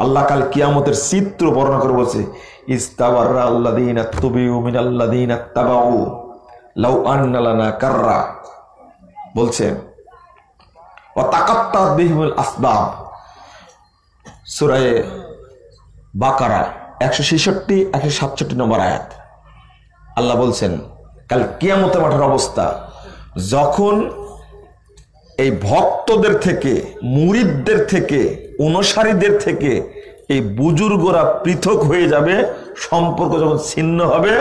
আল্লাহ কাল কিয়ামতের চিত্র বর্ণনা করে বলছে, ইস্তাবাররা আল্লাযীনা তুবিউ মিনাল্লাযীনা তাবাউ লাউ আন্না লানা কাররা, বলছেন ওয়া তাকাত্তাত বিহিমুল আসবাব, সূরা বাকারা 166 167 নম্বর আয়াত। আল্লাহ বলছেন কাল কিয়ামতের মাঠের অবস্থা, যখন এই ভক্তদের থেকে, মুরিদদের থেকে, অনুসারীদের থেকে এই বুজুর্গরা পৃথক হয়ে যাবে, সম্পর্ক যখন ছিন্ন হবে,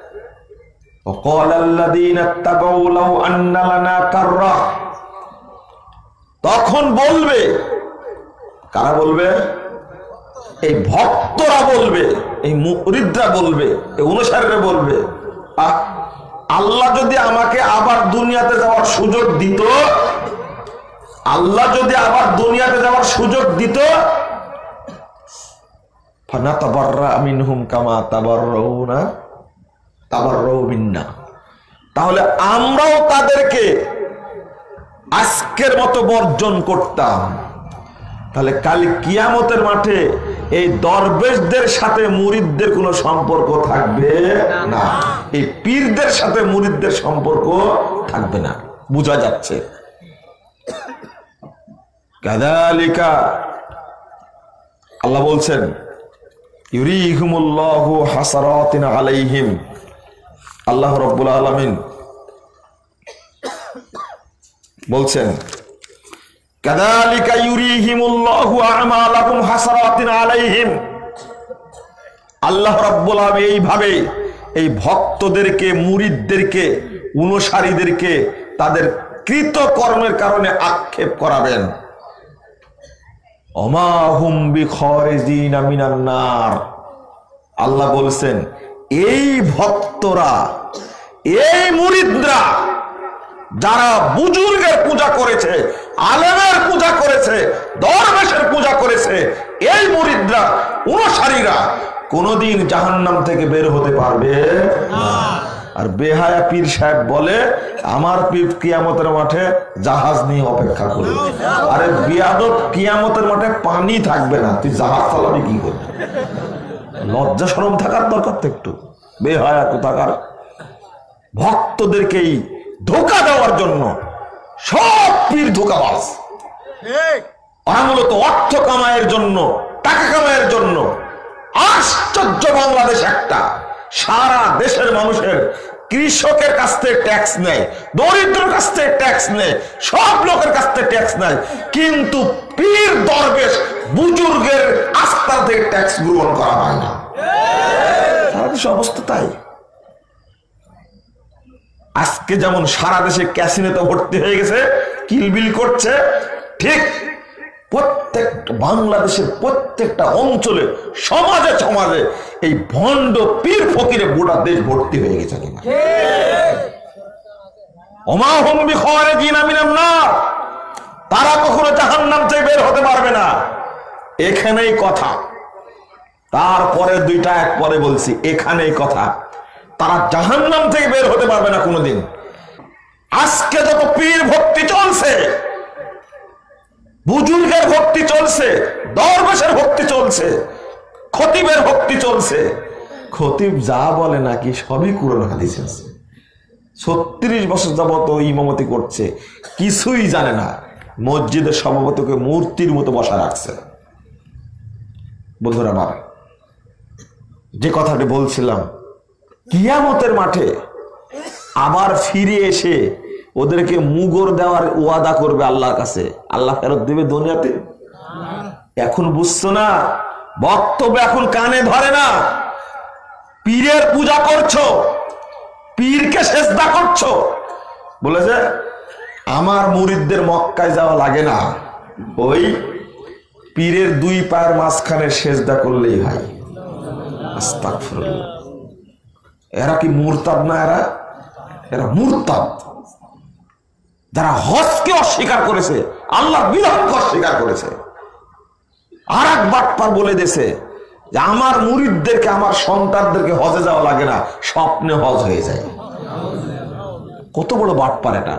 তখন বলবে, কারা বলবে? এই ভক্তরা বলবে, এই মুরিদরা বলবে, এই অনুসারীরা বলবে, আল্লাহ যদি আমাকে আবার দুনিয়াতে যাওয়ার সুযোগ দিত, আল্লাহ যদি আবার দুনিয়াতে যাওয়ার সুযোগ দিত, ফানাতাবাররা মিনহুম কামা তাবাররাউনা তাবাররাউ মিন্না, তাহলে আমরাও তাদেরকে আজকের মতো বর্জন করতাম। তাহলে কাল কিয়ামতের মাঠে এই দরবেশদের সাথে মুরিদদের কোনো সম্পর্ক থাকবে না, এই পীরদের সাথে মুরিদদের সম্পর্ক থাকবে না, বোঝা যাচ্ছে। কাযালিকা আল্লাহ বলছেন ইউরিহিমুল্লাহু হাসারাতিন আলাইহিম, আল্লাহ রাব্বুল আলামিন বলছেন কাযালিকা ইউরিহিমুল্লাহু আমালাকুম হাসারাতিন আলাইহিম, আল্লাহ রাব্বুল আলামিন এইভাবে এই ভক্তদেরকে, মুরিদদেরকে, অনুসারীদেরকে তাদের কৃত কর্মের কারণে আক্ষেপ করাবেন। ওমা হুম বিখারিজিনা মিনান নার, আল্লাহ বলছেন এই ভক্তরা, এই মুরিদরা যারা বুজুর্গের পূজা করেছে, আলেমের পূজা করেছে, দরবেশের পূজা করেছে, এই মুরিদরা, অনুসারীরা কোনদিন জাহান্নাম থেকে বের হতে পারবে না। আর বেহায়া পীর সাহেব বলে আমার পীর কিয়ামতের মাঠে জাহাজ নিয়ে অপেক্ষা করবে। আরে বিয়াদত, কিয়ামতের মাঠে পানি থাকবে না, তুই জাহাজ চালাবি কি করবি? লজ্জা শরম থাকার দরকার তো একটু। বেহায়া কোথাকার, ভক্তদেরকেই ধোঁকা দেওয়ার জন্য সব পীর ধোঁকাবাজ। ওরা মূলত অর্থ কামায়ের জন্য, টাকা কামায়ের জন্য। আশ্চর্য, বাংলাদেশ একটা, সারা দেশের মানুষের, কৃষকের কাছ থেকে ট্যাক্স নেয়, দরিদ্রের কাছ থেকে ট্যাক্স নেয়, সব লোকের কাছ থেকে ট্যাক্স নেয়, কিন্তু পীর দরবেশ বুজুর্গের আস্থা থেকে ট্যাক্স গ্রহণ করা হয় না। সারা দেশের অবস্থা তাই। আজকে যেমন সারা দেশে ক্যাসিনোতে ভর্তি হয়ে গেছে, কিলবিল করছে, ঠিক প্রত্যেক বাংলাদেশের প্রত্যেকটা অঞ্চলে, সমাজে সমাজে এই ভণ্ড পীর ফকিরে গোটা দেশ ভর্তি হয়ে গেছে কিনা? ওমা হুম বিখারিজিনা মিনান নার, তারা কখনো জাহান্নাম থেকে বের হতে পারবে না। এখানেই কথা, তারপরে দুইটা এক পরে বলছি, এখানেই কথা, তারা জাহান্নাম থেকে বের হতে পারবে না কোনোদিন। আজকে যত পীর ভক্তি চলছে, বুজুর্গের ভক্তি চলছে, দরবেশের ভক্তি চলছে, খতিবের ভক্তি চলছে, খতিব যা বলে নাকি সবই কুরআন হাদিস আছে। 36 বছর যাবত ইমামতি করছে, কিছুই জানে না, মসজিদের সভাপতিকে মূর্তির মতো বসা রাখছে। বন্ধুরা আমার, যে কথাটি বলছিলাম, কিয়ামতের মাঠে আবার ফিরে এসে ওদেরকে মুগর দেওয়ার ওয়াদা করবে আল্লাহর কাছে। আল্লাহ ফেরত দিবে দুনিয়াতে। এখন বুঝছো না, বক্তব্য এখন কানে ধরে না। পীরের পূজা করছো, পীরকে সেজদা করছো, বলেছে আমার মুরিদদের মক্কায় যাওয়া লাগে না, ওই পীরের দুই পায়ের মাঝখানে সেজদা করলেই হয়। আস্তাগফিরুল্লাহ। এরা কি মুরতাদ না? এরা মুরতাদ। যারা হজকে অস্বীকার করেছে, আল্লাহর বিধানকে অস্বীকার করেছে। আর এক বাটপার বলে দিয়েছে যে আমার মুরিদদেরকে, আমার সন্তানদেরকে হজে যাওয়া লাগে না, স্বপ্নে হজ হয়ে যায়। কত বড় বাটপার এটা!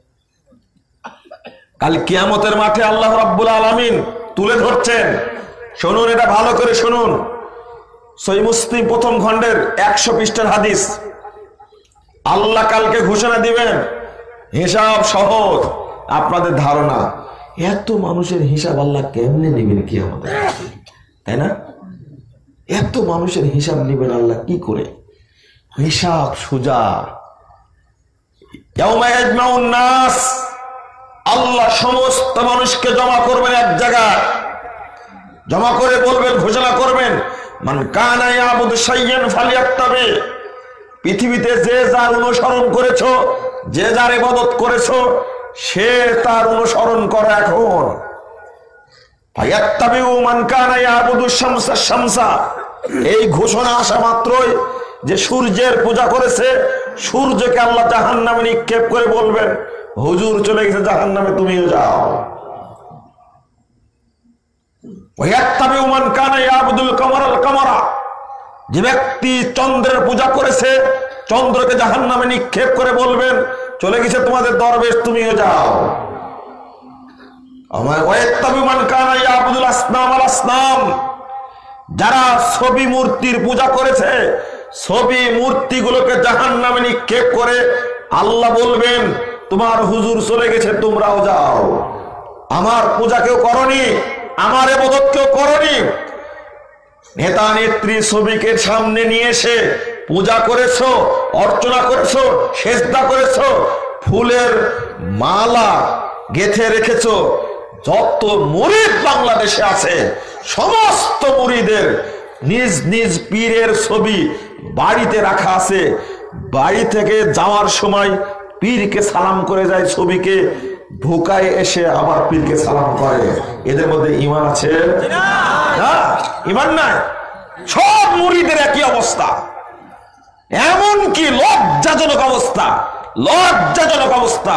কাল কিয়ামতের মাঠে আল্লাহ রাব্বুল আলামিন তুলে ধরছেন শুনুন, এটা ভালো করে শুনুন। সহিহ মুসলিম প্রথম খণ্ডের 100 পৃষ্ঠার হাদিস। আল্লাহ কালকে ঘোষণা দিবেন, হিসাব সহজ। আপনাদের ধারণা এত মানুষের হিসাব আল্লাহ কেমনে নেবেন কিয়ামতে, তাই না? এত মানুষের হিসাব নেবেন আল্লাহ কি করে? হিসাব সোজা। ইয়াউমা ইয়াজমাউন নাস, আল্লাহ সমস্ত মানুষকে জমা করবেন এক জায়গায়, জমা করে বলবেন, ঘোষণা করবেন, মান কানা ইয়াবুদু শাইয়ান ফালিয়াত্তাবি। পৃথিবীতে যে যার অনুসরণ করেছো, যে যার ইবাদত করেছো, সে তার অনুসরণ করে এখন। ফায়াত্তাবিউ মান কানা ইয়াবুদু শামসা শামসা। এই ঘোষণা আসা মাত্রই যে সূর্যের পূজা করেছে, সূর্যকে আল্লাহ জাহান্নামে নিক্ষেপ করে বলবেন, হুজুর চলে গেছে জাহান্নামে, তুমিও যাও। ওয়ায়াত্তাবিউ মান কানা ইয়াবুদুল কামারাল কামারা। যে ব্যক্তি চন্দ্রের পূজা করেছে, চন্দ্রকে জাহান্নামে নিক্ষেপ করে বলবেন, চলে গেছে তোমাদের দরবেশ, তুমিও যাও। ওয়ায়াত্তাবিউ মান কানা ইয়াবুদুল আসনাম আল আসনাম। যারা ছবি মূর্তির পূজা করেছে, ছবি মূর্তিগুলোকে জাহান্নামে নিক্ষেপ করে আল্লাহ বলবেন, তোমার হুজুর চলে গেছে, তোমরাও যাও। আমার পূজা কেউ করনি, আমার ইবাদত কেউ করনি। নেতা নেত্রী ছবিকে সামনে নিয়ে এসে পূজা করেছো, অর্চনা করেছো, সেজদা করেছো, ফুলের মালা গেথে রেখেছো। যত মুরিদ বাংলাদেশে আছে, সমস্ত মুরিদের নিজ নিজ পীরের ছবি বাড়িতে রাখা আছে। বাড়ি থেকে যাওয়ার সময় পীরকে সালাম করে যায়, ছবিকে ঢোকায় এসে আবার পীরকে সালাম করে। এদের মধ্যে ঈমান আছে না? ঈমান নাই। সব মুরিদের একই অবস্থা। এমনকি লজ্জাজনক অবস্থা, লজ্জাজনক অবস্থা।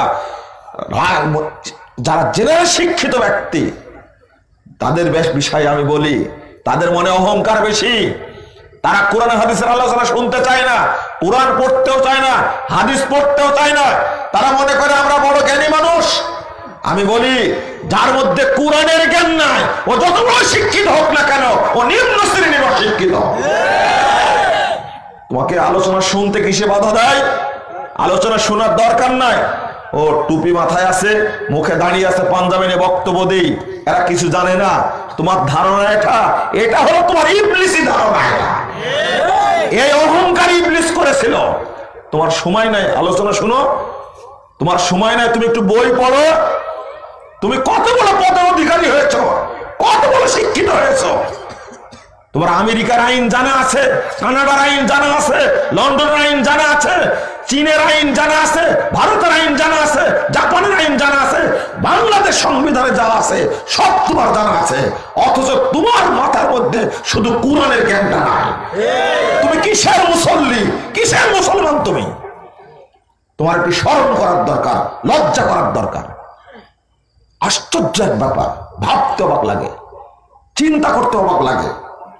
যারা জেনারেল শিক্ষিত ব্যক্তি, তাদের বিষয়ে আমি বলি, তাদের মনে অহংকার বেশি। তারা কোরআন হাদিসের আলোচনা শুনতে চায় না, কোরআন পড়তেও চায় না, হাদিস পড়তেও চায় না। তারা মনে করে আমরা বড় জ্ঞানী মানুষ। আমি বলি, যার মধ্যে কোরআনের জ্ঞান নাই, ও যত বড় শিক্ষিত হোক না কেন, ও নিম্ন শ্রেণীর অশিক্ষিত। তোমাকে আলোচনা শুনতে কিসে বাধা দেয়? আলোচনা শোনার দরকার নাই। ও টুপি মাথায় আছে, মুখে দাঁড়িয়ে আছে, পাঞ্জাবি নিয়ে বক্তব্য দেই, এরা কিছু জানে না। তোমার ধারণা এটা হলো তোমার ইবলিসি ধারণা। এই অহংকার ইবলিস করেছিল। তোমার সময় নাই আলোচনা শুনো, তোমার সময় নাই। তুমি একটু বই পড়ো। তুমি কত বড় পদের অধিকারী হয়েছ, কত বড় শিক্ষিত হয়েছ। তোমার আমেরিকার আইন জানা আছে, কানাডার আইন জানা আছে, লন্ডনের আইন জানা আছে, চীনের আইন জানা আছে, ভারতের আইন জানা আছে, জাপানের আইন জানা আছে, বাংলাদেশ সংবিধানে যা আছে সব তোমার জানা আছে। অথচ তোমার মাথার মধ্যে শুধু কোরআনের জ্ঞানটা নাই। তুমি কিসের মুসল্লি, কিসের মুসলমান? তুমি, তোমার একটু স্মরণ করার দরকার, লজ্জা করার দরকার। আশ্চর্য এক ব্যাপার, ভাবতে অবাক লাগে, চিন্তা করতে অবাক লাগে।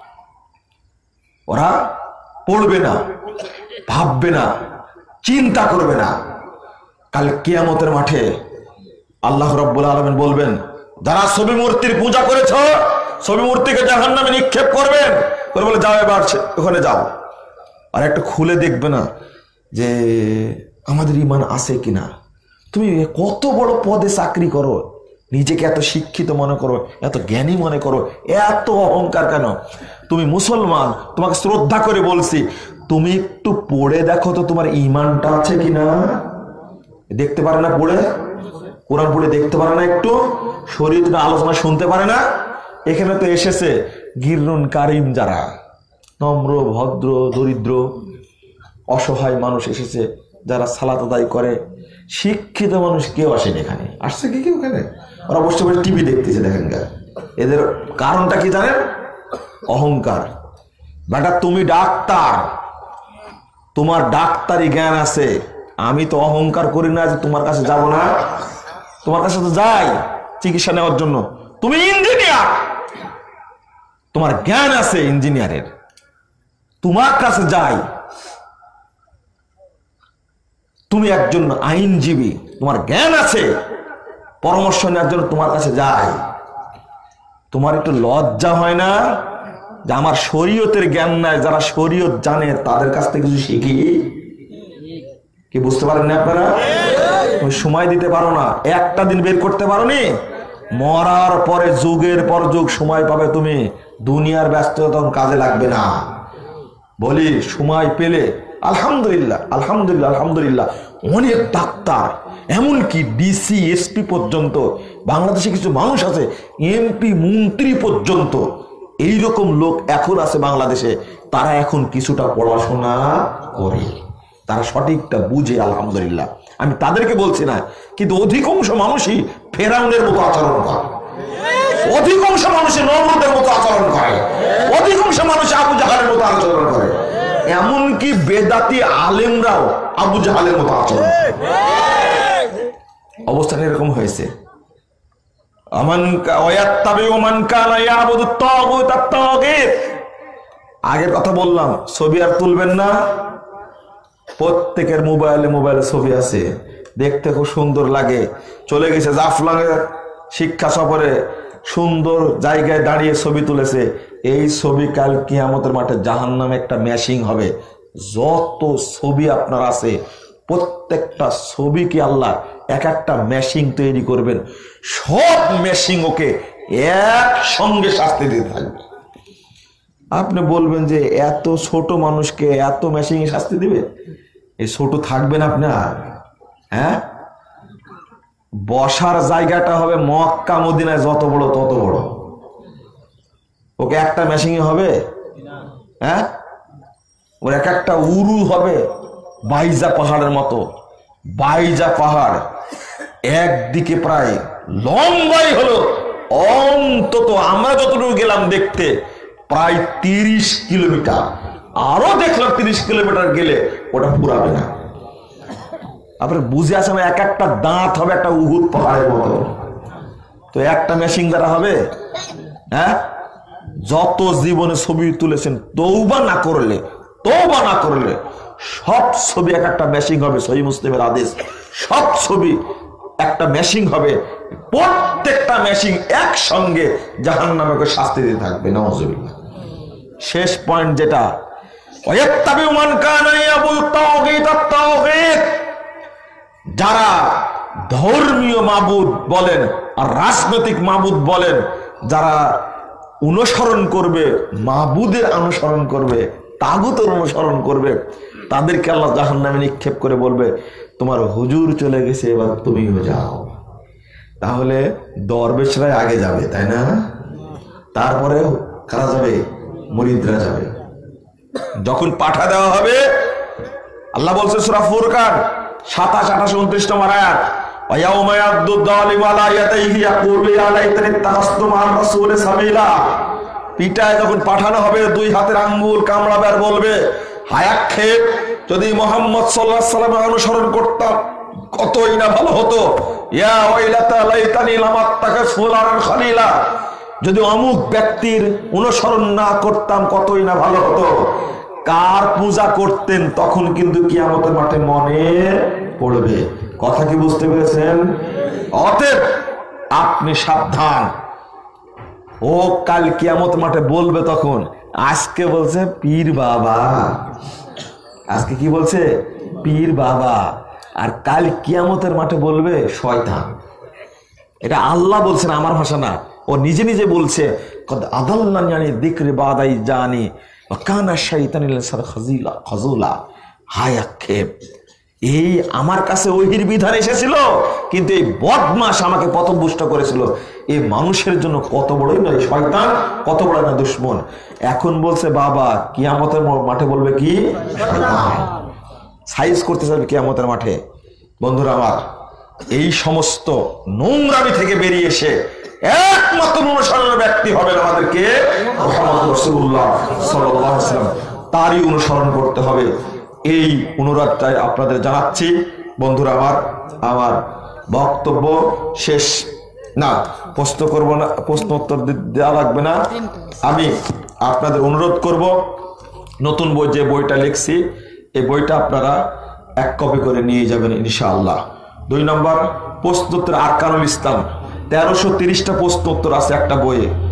ওরা পড়বে না, ভাববে না, চিন্তা করবে না। কাল কিয়ামতের মাঠে আল্লাহ রাব্বুল আলামিন বলবেন, যারা ছবি মূর্তির পূজা করেছ, ছবি মূর্তিকে জাহান্নামে নিক্ষেপ করবেন। বলে যাও, এবার ওখানে যাও। আর একটু খুলে দেখবে না যে আমাদের ঈমান আছে কিনা। তুমি কত বড় পদে চাকরি করো, নিজেকে এত শিক্ষিত মনে করো, এত জ্ঞানী মনে করো, এত অহংকার কেন? তুমি মুসলমান, তোমাকে শ্রদ্ধা করে বলছি, তুমি একটু পড়ে দেখো তো তোমার ঈমানটা আছে কিনা। দেখতে পারে না পড়ে? কোরআন পড়ে দেখতে পারে না? একটু শরীর আলোচনা শুনতে পারে না? এখানে তো এসেছে গিরনুন কারিম, যারা নম্র, ভদ্র, দরিদ্র, অসহায় মানুষ এসেছে, যারা সালাত আদায় করে। শিক্ষিত মানুষ কেউ আসেনি এখানে। আসছে কি কেউ এখানে? ওরা বসে বসে টিভি দেখতেছে। দেখেন এদের কারণটা কি জানেন? অহংকার। বেটা তুমি ডাক্তার, তোমার ডাক্তারি জ্ঞান আছে, আমি তো অহংকার করি না যে তোমার কাছে যাব না। তোমার কাছে তো যাই চিকিৎসা নেওয়ার জন্য। তুমি ইঞ্জিনিয়ার, তোমার জ্ঞান আছে ইঞ্জিনিয়ারের, তোমার কাছে যাই। তুমি একজন আইনজীবী, তোমার জ্ঞান আছে, পরামর্শ নেওয়ার জন্য তোমার কাছে যাই। তোমার একটু লজ্জা হয় না যে আমার শরীয়তের জ্ঞান নাই, যারা শরীয়ত জানে তাদের কাছ থেকে কিছু শিখি? কি বুঝতে পারেন না আপনারা? তুমি সময় দিতে পারো না, একটা দিন বের করতে পারো নি, মরার পরে যুগের পর যুগ সময় পাবে তুমি, দুনিয়ার ব্যস্ততা তখন কাজে লাগবে না। বলি সময় পেলে আলহামদুলিল্লাহ আলহামদুলিল্লাহ আলহামদুলিল্লাহ, অনেক ডাক্তার এমনকি ডিসি এসপি পর্যন্ত, বাংলাদেশে কিছু মানুষ আছে এমপি মন্ত্রী পর্যন্ত, এইরকম লোক এখন আছে বাংলাদেশে, তারা এখন কিছুটা পড়াশোনা করে, তারা সঠিকটা বুঝে আলহামদুলিল্লাহ। আমি তাদেরকে বলছি না, কিন্তু অধিকাংশ মানুষই ফেরাউনের মতো আচরণ করে, অধিকাংশ মানুষের নমরুদের মতো আচরণ করে, অধিকাংশ মানুষ আবু জাহালের মতো আচরণ করে, এমনকি বেদাতি আলেমরাও আবু জাহালের মতো আচরণ। অবস্থান এরকম হয়েছে। আগের কথা বললাম, ছবি আর তুলবেন না, প্রত্যেকের মোবাইলে মোবাইলে ছবি আছে, দেখতে খুব সুন্দর লাগে। চলে গেছে জাফলংয়ে শিক্ষা সফরে, সুন্দর জায়গায় দাঁড়িয়ে ছবি তুলেছে। এই ছবি কাল কিয়ামতের মাঠে জাহান্নামে একটা ম্যাশিং হবে। যত ছবি আপনার আছে প্রত্যেকটা ছবিকে আল্লাহ এক একটা ম্যাশিং তৈরি করবেন, সব ম্যাশিং ওকে একসঙ্গে শাস্তি দিতে থাকবে। আপনি বলবেন যে এত ছোট মানুষকে এত ম্যাশিং এ শাস্তি দিবে? এই ছোট থাকবেন আপনার? হ্যাঁ, বসার জায়গাটা হবে মক্কা মদিনায় যত বড় তত বড়, ওকে একটা মেশিং হবে? হ্যাঁ, ওর এক একটা উরু হবে বাইজা পাহাড়ের মতো। বাইজা পাহাড় একদিকে প্রায় লম্বাই হলো অন্তত আমরা যতটুকু গেলাম দেখতে প্রায় 30 কিলোমিটার, আরো দেখলাম 30 কিলোমিটার গেলে ওটা পুরাবে না। আপনার বুঝে আসে না, এক একটা দাঁত হবে একটা উহুদ পাহাড়ের মতো। তো একটা মেশিন দ্বারা হবে? হ্যাঁ, যত জীবনে ছবি তুলেছেন তওবা না করলে সব ছবি এক একটা মেশিন হবে। সহিহ মুসলিমের হাদিস, সব ছবি একটা মেশিন হবে, প্রত্যেকটা মেশিন একসঙ্গে জাহান্নামে শাস্তি দিতে থাকবে। নাউযুবিল্লাহ। শেষ পয়েন্ট যেটা, ওয়ায়াত্তাবিউ মান কানা ইয়াবুদু তাওগীত, যারা ধর্মীয় মাবুদ বলেন আর রাজনৈতিক মাবুদ বলেন, যারা অনুসরণ করবে, মাবুদের অনুসরণ করবে, তাগুতের অনুসরণ করবে, তাদেরকে আল্লাহ জাহান্নামে নিক্ষেপ করে বলবে তোমার হুজুর চলে গেছে, এবার তুমিও যাও। তাহলে দরবেশরাই আগে যাবে, তাই না? তারপরে কারা যাবে? মুরিদরা যাবে। যখন পাঠা দেওয়া হবে, আল্লাহ বলছে সূরা ফুরকান 27, 28, 29 নম্বর আয়াত, ওয়ায়াউমা ইয়াদু যালিমু আলা ইয়াদাইহি ইয়াকুলু ইয়া লাইতানি ইত্তাখাযতু মা'আর রাসূলি সাবিলা। পিটায় যখন পাঠানো হবে, দুই হাতের আঙ্গুল কামড়াবে আর বলবে হায় আক্ষেপ, যদি মুহাম্মদ সাল্লাল্লাহু আলাইহি ওয়াসাল্লামের অনুসরণ করতাম কতই না ভালো হতো। ইয়া ওয়াইলাতা লাইতানি লাম আত্তাখিয ফুলানান খলিলা, যদি অমুক ব্যক্তির অনুসরণ না করতাম কতই না ভালো হতো। কার পূজা করতেন তখন কিন্তু কিয়ামতের মাঠে মনে পড়বে। কথা কি বুঝতে পেরেছেন? অতএব আপনি সাবধান, ও কাল কিয়ামতের মাঠে বলবে তখন। আজকে বলছে পীর বাবা, আজকে কি বলছে? পীর বাবা। আর কাল কিয়ামতের মাঠে বলবে শয়তান। এটা আল্লাহ বলছেন, আমার ভাষা না, ও নিজে নিজে বলছে কদ আদাল্লানি আনি যিকরি বাদাই জানি ওয়া কানা শাইতানুল ইনসান খাজুলা। হায় আক্ষেপ, এই আমার কাছে ওহির বিধান এসেছিল, কিন্তু এই বদমাশ আমাকে পথভ্রষ্ট করেছিল। এই মানুষের জন্য কত বড়ই নয় শয়তান, কত বড় না দুশমন। এখন বলছে বাবা, কিয়ামতের মাঠে বলবে কি? শয়তান। সাইজ করতে চাইবে কিয়ামতের মাঠে। বন্ধুরা আমার, এই সমস্ত নোংরামি থেকে বেরিয়ে এসে একমাত্র অনুসরণের ব্যক্তি হবেন আমাদেরকে মুহাম্মদ রাসূলুল্লাহ সাল্লাল্লাহু আলাইহি ওয়াসাল্লাম, তারই অনুসরণ করতে হবে। এই অনুরোধটাই আপনাদের জানাচ্ছি। বন্ধুরা আমার বক্তব্য শেষ না, প্রশ্ন করব না, প্রশ্ন উত্তর দেওয়া লাগবে না। আমি আপনাদের অনুরোধ করব, নতুন বই যে বইটা লিখছি এই বইটা আপনারা 1 কপি করে নিয়ে যাবেন ইনশাআল্লাহ। 2 নম্বর, প্রশ্নোত্তর আরকানুল ইসলাম, 1330টা প্রশ্ন উত্তর আছে একটা বইয়ে।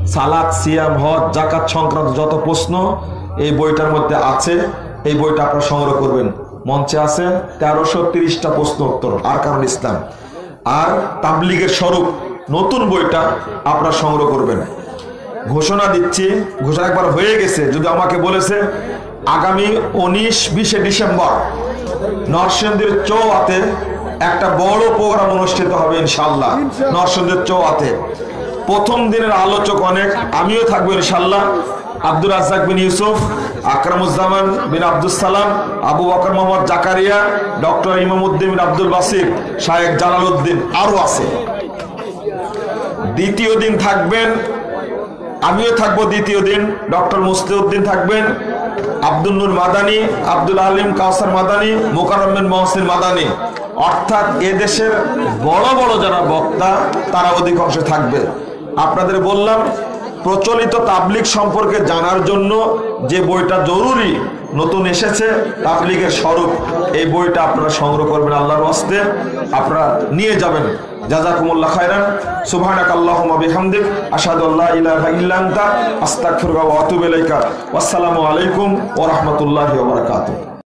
সালাত, সিয়াম, হজ, যাকাত সংক্রান্ত যত প্রশ্ন এই বইটার মধ্যে আছে। এই বইটা আপনারা সংগ্রহ করবেন। মঞ্চে আছে 1330টা প্রশ্ন উত্তর আরকানুল ইসলাম। আর তাবলীগের স্বরূপ নতুন বইটা আপনারা সংগ্রহ করবেন। ঘোষণা দিচ্ছি, ঘোষণা একবার হয়ে গেছে, যদি আমাকে বলেছে আগামী 19-20 ডিসেম্বর নরসিংদীর চৌয়াতে একটা বড় প্রোগ্রাম অনুষ্ঠিত হবে ইনশাআল্লাহ। নরসিংদীর চৌয়াতে প্রথম দিনের আলোচক অনেক, আমিও থাকবো ইনশাআল্লাহ। আব্দুর রাজ্জাক বিন ইউসুফ, আকরামুজ্জামান বিন আব্দুল সালাম, আবু বকর মোহাম্মদ জাকারিয়া, ডক্টর ইমামউদ্দিন বিন আব্দুল বাসির, শায়েখ জালালউদ্দিন, আরো আছে। দ্বিতীয় দিন থাকবেন, আমিও থাকবো দ্বিতীয় দিন, ডক্টর মুস্তিউদ্দিন থাকবেন, আব্দুল নূর মাদানী, আব্দুল আলিম কাউসার মাদানী, মোকাররম বিন মহসিন মাদানী। অর্থাৎ এদেশের বড় বড় যারা বক্তা তারা অধিকাংশ থাকবে। আপনাদের বললাম প্রচলিত তাবলীগ সম্পর্কে জানার জন্য যে বইটা জরুরি নতুন এসেছে তাবলীগের স্বরূপ, এই বইটা আপনারা সংগ্রহ করবেন আল্লাহর ওয়াস্তে, আপনারা নিয়ে যাবেন। জাযাকুমুল্লাহ খায়রান। সুবহানাকাল্লাহুম্মা বিহামদিক আশহাদু আল্লা ইলাহা ইল্লা আনতা আস্তাগফিরুকা ওয়া আতুবু ইলাইকা। ওয়াসসালামু আলাইকুম ওয়া রাহমাতুল্লাহি ওয়া বারাকাতুহু।